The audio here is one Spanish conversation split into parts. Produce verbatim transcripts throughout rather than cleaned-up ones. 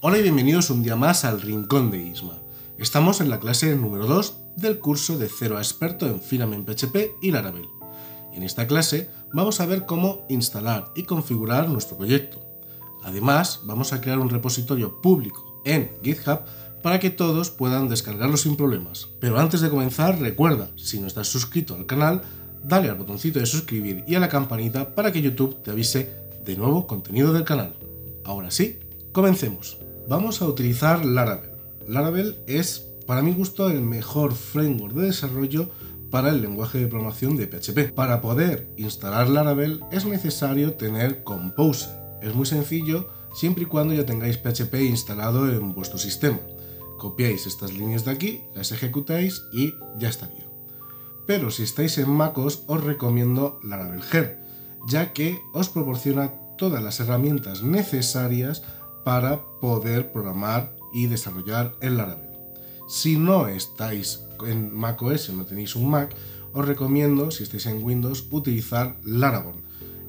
Hola y bienvenidos un día más al Rincón de Isma. Estamos en la clase número dos del curso de cero a experto en Filament P H P y Laravel. En esta clase vamos a ver cómo instalar y configurar nuestro proyecto. Además, vamos a crear un repositorio público en GitHub para que todos puedan descargarlo sin problemas. Pero antes de comenzar, recuerda, si no estás suscrito al canal, dale al botoncito de suscribir y a la campanita para que YouTube te avise de nuevo contenido del canal. Ahora sí, comencemos. Vamos a utilizar Laravel. Laravel es, para mi gusto, el mejor framework de desarrollo para el lenguaje de programación de P H P. Para poder instalar Laravel es necesario tener Composer. Es muy sencillo siempre y cuando ya tengáis P H P instalado en vuestro sistema. Copiáis estas líneas de aquí, las ejecutáis y ya estaría. Pero si estáis en MacOS os recomiendo Laravel Her, ya que os proporciona todas las herramientas necesarias para poder programar y desarrollar en Laravel. Si no estáis en macOS o no tenéis un Mac, os recomiendo, si estáis en Windows, utilizar Laravel.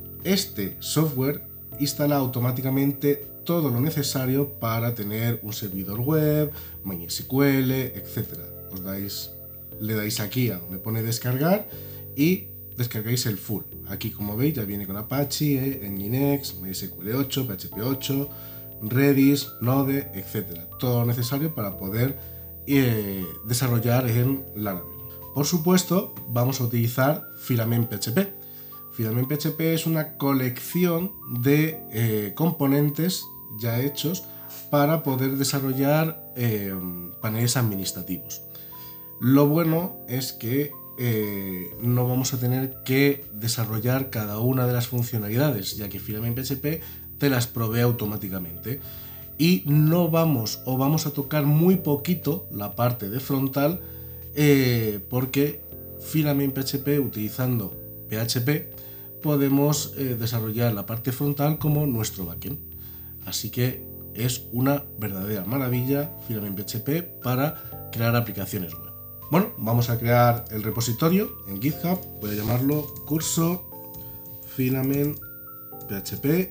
Este software instala automáticamente todo lo necesario para tener un servidor web, MySQL, etcétera. Os dais, le dais aquí a donde pone descargar y descargáis el full. Aquí, como veis, ya viene con Apache, Nginx, MySQL ocho, P H P ocho, Redis, Node, etcétera. Todo lo necesario para poder eh, desarrollar en Laravel. Por supuesto, vamos a utilizar Filament P H P. Filament P H P es una colección de eh, componentes ya hechos para poder desarrollar eh, paneles administrativos. Lo bueno es que eh, no vamos a tener que desarrollar cada una de las funcionalidades, ya que Filament P H P te las provee automáticamente. Y no vamos o vamos a tocar muy poquito la parte de frontal eh, porque Filament P H P, utilizando P H P, podemos eh, desarrollar la parte frontal como nuestro backend. Así que es una verdadera maravilla Filament P H P para crear aplicaciones web. Bueno, vamos a crear el repositorio en GitHub. Voy a llamarlo curso Filament P H P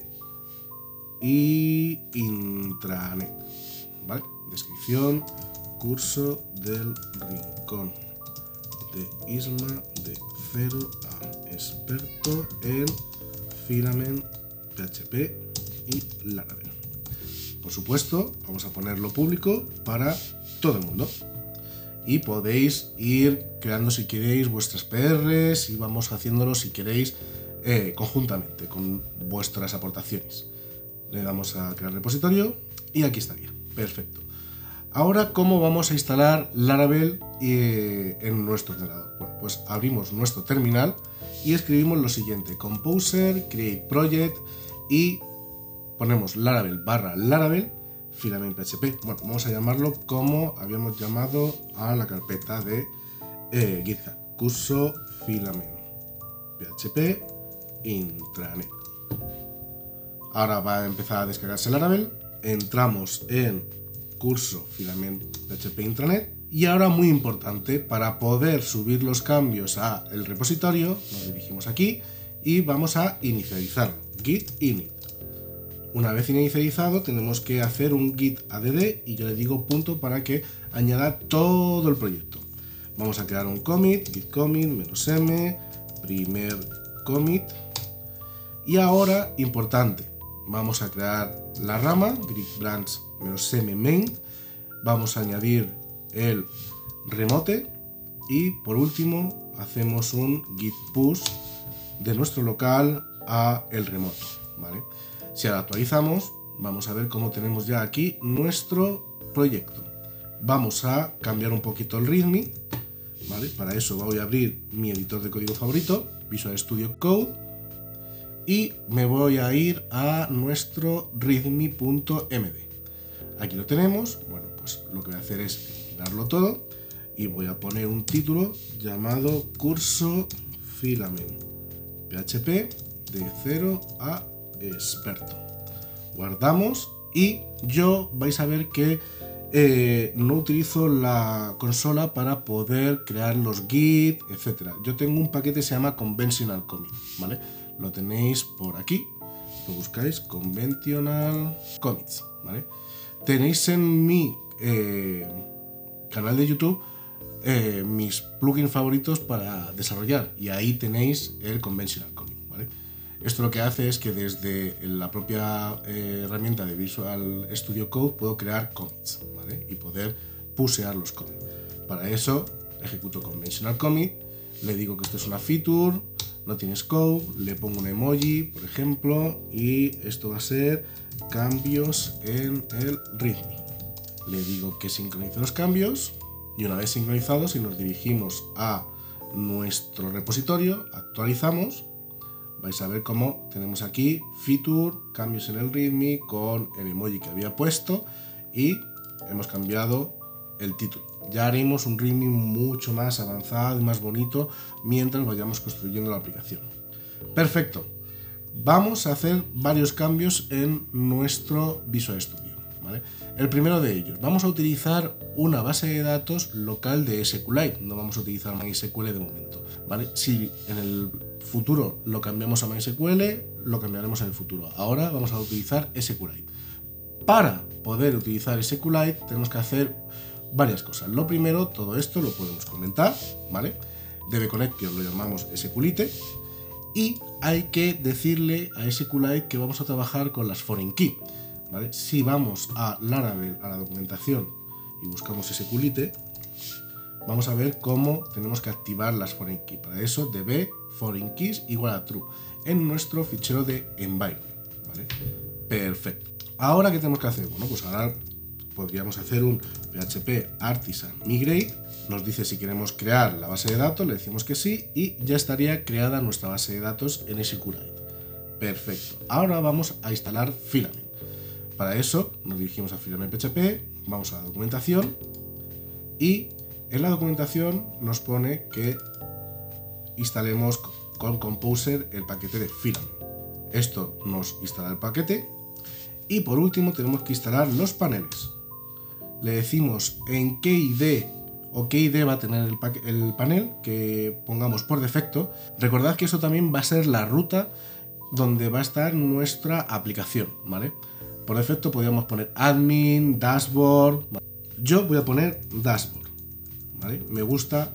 y intranet, ¿vale? Descripción: curso del rincón de Isma de cero a experto en Filament P H P y Laravel. Por supuesto, vamos a ponerlo público para todo el mundo y podéis ir creando, si queréis, vuestras P Rs y vamos haciéndolo, si queréis, eh, conjuntamente con vuestras aportaciones. Le damos a crear repositorio y aquí estaría. Perfecto. Ahora, ¿cómo vamos a instalar Laravel eh, en nuestro ordenador? Bueno, pues abrimos nuestro terminal y escribimos lo siguiente: Composer, Create Project, y ponemos Laravel barra Laravel Filament P H P. Bueno, vamos a llamarlo como habíamos llamado a la carpeta de eh, GitHub: curso Filament P H P intranet. Ahora va a empezar a descargarse Laravel. Entramos en curso Filament P H P intranet. Y ahora, muy importante, para poder subir los cambios a el repositorio, nos dirigimos aquí y vamos a inicializar git init. Una vez inicializado, tenemos que hacer un git add y yo le digo punto para que añada todo el proyecto. Vamos a crear un commit, git commit menos m, primer commit. Y ahora, importante, vamos a crear la rama, git branch menos m main. Vamos a añadir el remote y por último hacemos un git push de nuestro local a el remoto, ¿vale? Si ahora actualizamos, vamos a ver cómo tenemos ya aquí nuestro proyecto. Vamos a cambiar un poquito el readme, ¿vale? Para eso voy a abrir mi editor de código favorito, Visual Studio Code, y me voy a ir a nuestro readme.md. Aquí lo tenemos. Bueno, pues lo que voy a hacer es eliminarlo todo y voy a poner un título llamado curso Filament P H P de cero a experto. Guardamos y yo vais a ver que eh, no utilizo la consola para poder crear los git, etcétera. Yo tengo un paquete que se llama Conventional Commit, ¿vale? Lo tenéis por aquí, lo buscáis, Conventional Commits, ¿vale? Tenéis en mi eh, canal de YouTube eh, mis plugins favoritos para desarrollar, y ahí tenéis el Conventional Comic, ¿vale? Esto lo que hace es que desde la propia eh, herramienta de Visual Studio Code puedo crear commits, ¿vale? Y poder pusear los commits. Para eso ejecuto Conventional Commit, le digo que esto es una feature, no tiene scope, le pongo un emoji, por ejemplo, y esto va a ser cambios en el readme. Le digo que sincronice los cambios, y una vez sincronizados, si nos dirigimos a nuestro repositorio, actualizamos, vais a ver cómo tenemos aquí feature, cambios en el readme con el emoji que había puesto, y hemos cambiado el título. Ya haremos un readme mucho más avanzado y más bonito mientras vayamos construyendo la aplicación. Perfecto. Vamos a hacer varios cambios en nuestro Visual Studio, ¿vale? El primero de ellos, vamos a utilizar una base de datos local de SQLite, no vamos a utilizar MySQL de momento, ¿vale? Si en el futuro lo cambiamos a MySQL, lo cambiaremos en el futuro. Ahora vamos a utilizar SQLite. Para poder utilizar SQLite tenemos que hacer varias cosas. Lo primero, todo esto lo podemos comentar, ¿vale? Debe connection lo llamamos SQLite, y hay que decirle a SQLite que vamos a trabajar con las foreign key, ¿vale? Si vamos a Laravel, a la documentación, y buscamos SQLite, vamos a ver cómo tenemos que activar las foreign key. Para eso, db foreign keys igual a true en nuestro fichero de environment, ¿vale? Perfecto. Ahora, ¿qué tenemos que hacer? Bueno, pues ahora podríamos hacer un php artisan migrate, nos dice si queremos crear la base de datos, le decimos que sí, y ya estaría creada nuestra base de datos en SQLite. Perfecto. Ahora vamos a instalar Filament. Para eso nos dirigimos a Filament P H P, vamos a la documentación, y en la documentación nos pone que instalemos con Composer el paquete de Filament. Esto nos instala el paquete, y por último tenemos que instalar los paneles. Le decimos en qué I D o qué I D va a tener el, el panel que pongamos por defecto. Recordad que eso también va a ser la ruta donde va a estar nuestra aplicación, ¿vale? Por defecto podríamos poner admin, dashboard. Yo voy a poner dashboard, ¿vale? Me gusta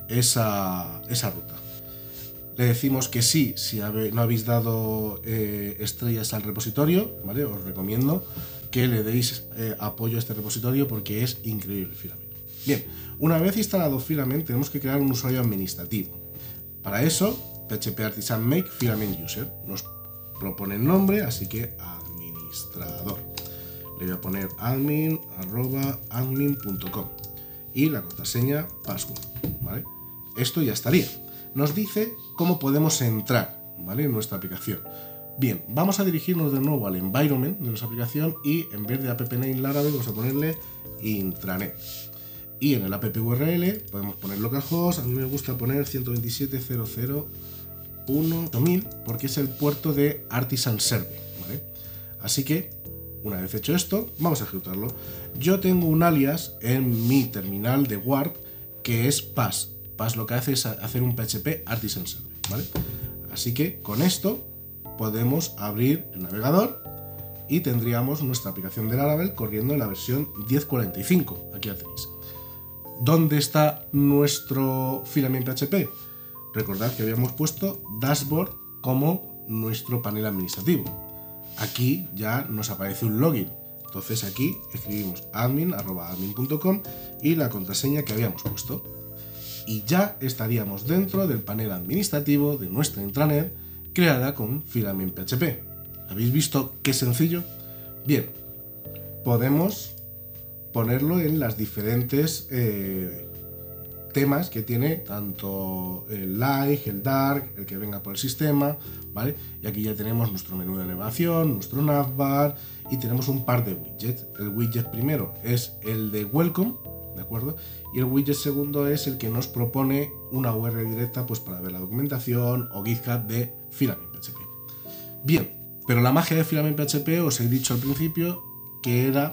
esa, esa ruta. Le decimos que sí, si no habéis dado eh, estrellas al repositorio, ¿vale? Os recomiendo que le deis eh, apoyo a este repositorio porque es increíble Filament. Bien, una vez instalado Filament tenemos que crear un usuario administrativo. Para eso, php artisan make filament user. Nos propone el nombre, así que administrador. Le voy a poner admin arroba admin punto com y la contraseña password, ¿vale? Esto ya estaría. Nos dice cómo podemos entrar, ¿vale? En nuestra aplicación. Bien, vamos a dirigirnos de nuevo al environment de nuestra aplicación, y en vez de appname Laravel vamos a ponerle intranet. Y en el app U R L podemos poner localhost. A mí me gusta poner ciento veintisiete punto cero cero punto uno mil porque es el puerto de Artisan Server, ¿vale? Así que, una vez hecho esto, vamos a ejecutarlo. Yo tengo un alias en mi terminal de Warp que es pass. Pass lo que hace es hacer un P H P Artisan Server, ¿vale? Así que con esto podemos abrir el navegador y tendríamos nuestra aplicación de Laravel corriendo en la versión diez cuarenta y cinco. Aquí la tenéis. ¿Dónde está nuestro Filament P H P? Recordad que habíamos puesto dashboard como nuestro panel administrativo. Aquí ya nos aparece un login. Entonces aquí escribimos admin arroba admin punto com y la contraseña que habíamos puesto. Y ya estaríamos dentro del panel administrativo de nuestra intranet creada con Filament P H P. ¿Habéis visto qué sencillo? Bien, podemos ponerlo en las diferentes eh, temas que tiene, tanto el light, el dark, el que venga por el sistema, ¿vale? Y aquí ya tenemos nuestro menú de navegación, nuestro navbar, y tenemos un par de widgets. El widget primero es el de welcome, ¿de acuerdo? Y el widget segundo es el que nos propone una U R L directa, pues, para ver la documentación o GitHub de Filament P H P. Bien, pero la magia de Filament P H P os he dicho al principio que era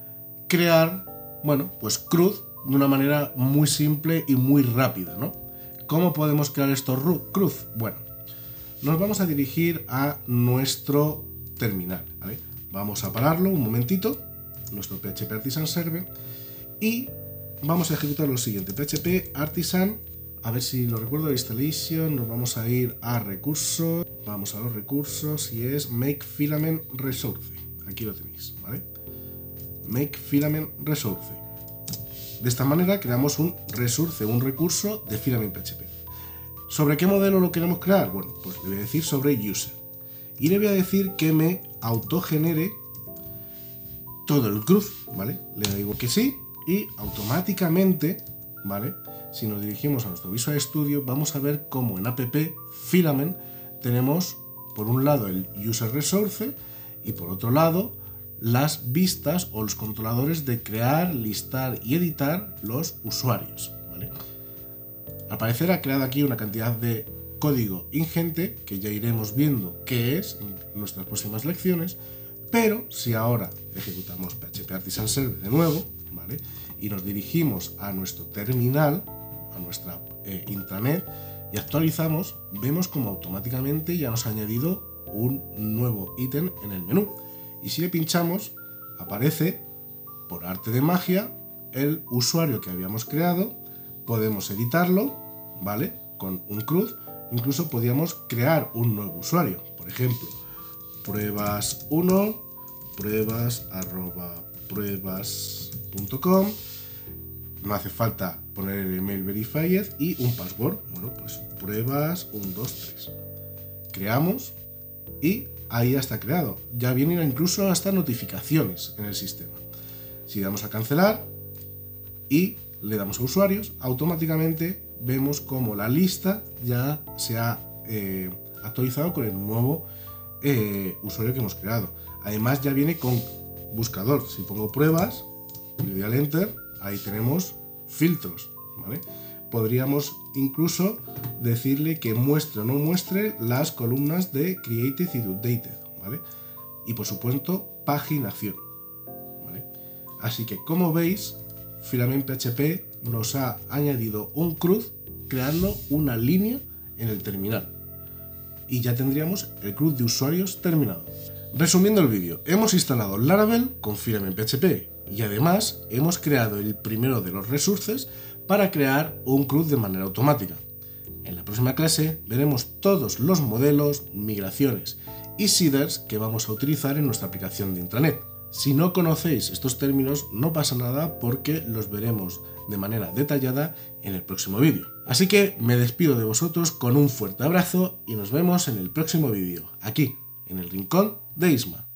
crear, bueno, pues C R U D de una manera muy simple y muy rápida, ¿no? ¿Cómo podemos crear estos C R U D? Bueno, nos vamos a dirigir a nuestro terminal, ¿vale? Vamos a pararlo un momentito nuestro P H P Artisan Server y vamos a ejecutar lo siguiente: P H P Artisan, a ver si lo recuerdo, installation, nos vamos a ir a recursos, vamos a los recursos y es make filament resource. Aquí lo tenéis, ¿vale? Make filament resource. De esta manera creamos un resource, un recurso de filament P H P. ¿Sobre qué modelo lo queremos crear? Bueno, pues le voy a decir sobre user. Y le voy a decir que me autogenere todo el crud, ¿vale? Le digo que sí y automáticamente, ¿vale? Si nos dirigimos a nuestro Visual Studio, vamos a ver cómo en app filament tenemos por un lado el user resource y por otro lado las vistas o los controladores de crear, listar y editar los usuarios, ¿vale? Al parecer ha creado aquí una cantidad de código ingente que ya iremos viendo qué es en nuestras próximas lecciones, pero si ahora ejecutamos P H P Artisan Server de nuevo, ¿vale? Y nos dirigimos a nuestro terminal, a nuestra eh, intranet y actualizamos, vemos como automáticamente ya nos ha añadido un nuevo ítem en el menú. Y si le pinchamos, aparece, por arte de magia, el usuario que habíamos creado. Podemos editarlo, ¿vale? Con un crud. Incluso podríamos crear un nuevo usuario. Por ejemplo, pruebas uno, pruebas arroba pruebas punto com. No hace falta poner el email verified y un password. Bueno, pues pruebas uno, dos, tres. Creamos y ahí ya está creado. Ya vienen incluso hasta notificaciones en el sistema. Si damos a cancelar y le damos a usuarios, automáticamente vemos como la lista ya se ha eh, actualizado con el nuevo eh, usuario que hemos creado. Además ya viene con buscador. Si pongo pruebas, le doy al enter, ahí tenemos filtros, ¿vale? Podríamos incluso decirle que muestre o no muestre las columnas de created y updated, ¿vale? Y por supuesto, paginación, ¿vale? Así que como veis, Filament P H P nos ha añadido un crud creando una línea en el terminal. Y ya tendríamos el crud de usuarios terminado. Resumiendo el vídeo, hemos instalado Laravel con Filament P H P y además hemos creado el primero de los resources para crear un crud de manera automática. En la próxima clase veremos todos los modelos, migraciones y seeders que vamos a utilizar en nuestra aplicación de intranet. Si no conocéis estos términos, no pasa nada porque los veremos de manera detallada en el próximo vídeo. Así que me despido de vosotros con un fuerte abrazo y nos vemos en el próximo vídeo, aquí, en el Rincón de Isma.